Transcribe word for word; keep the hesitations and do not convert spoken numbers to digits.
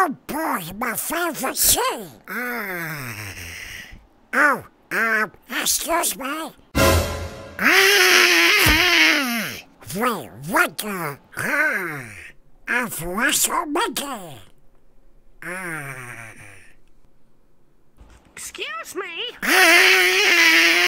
Oh boy, my favourite seat. Ah. Oh, um, excuse me. Ah. Wait, what the? Ah. I've lost Mickey. Ah.